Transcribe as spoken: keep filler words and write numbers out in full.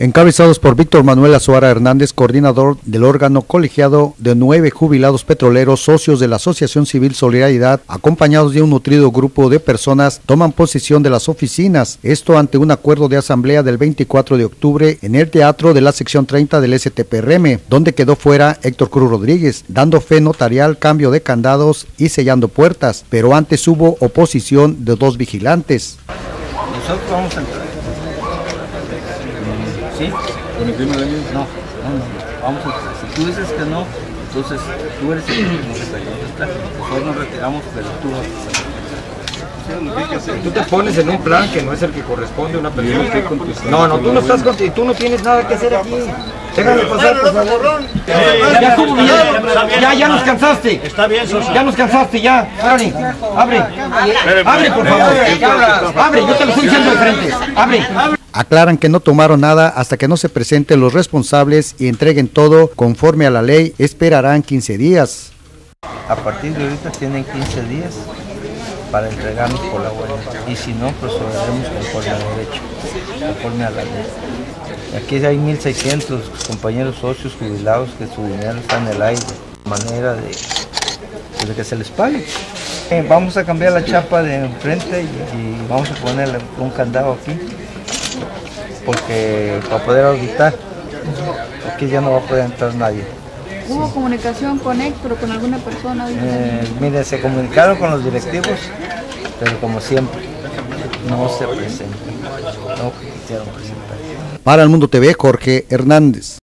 Encabezados por Víctor Manuel Azuara Hernández, coordinador del órgano colegiado de nueve jubilados petroleros, socios de la Asociación Civil Solidaridad, acompañados de un nutrido grupo de personas, toman posesión de las oficinas, esto ante un acuerdo de asamblea del veinticuatro de octubre en el teatro de la sección treinta del S T P R M, donde quedó fuera Héctor Cruz Rodríguez, dando fe notarial, cambio de candados y sellando puertas, pero antes hubo oposición de dos vigilantes. Nosotros vamos a entrar. ¿Sí? ¿Con el tema de ellos? No, no, no. Vamos a, si tú dices que no, entonces tú eres el que nos está contestando. Nosotros nos retiramos, pero tú vas a... Tú te pones en un plan que no es el que corresponde a una persona. No, no, tú no estás con, tú no tienes nada que hacer aquí. Déjame pasar, por favor. Ya estuvo bien. Ya, ya nos cansaste. Está bien, Sosa. Ya nos cansaste, ya. Abre, abre. Abre, por favor. Abre, yo te lo estoy diciendo de frente. Abre. Aclaran que no tomaron nada hasta que no se presenten los responsables y entreguen todo conforme a la ley. Esperarán quince días. A partir de ahorita tienen quince días para entregarnos por la buena. Y si no, pues obraremos conforme al derecho, conforme a la ley. Aquí hay mil seiscientos compañeros socios jubilados que su dinero está en el aire, de manera de, de que se les pague. Eh, vamos a cambiar la chapa de enfrente y, y vamos a ponerle un candado aquí, porque para poder auditar, aquí ya no va a poder entrar nadie. ¿Hubo comunicación con Héctor o con alguna persona? Eh, mire, se comunicaron con los directivos, pero como siempre, no se presentan, no quisieron presentar. Para El Mundo T V, Jorge Hernández.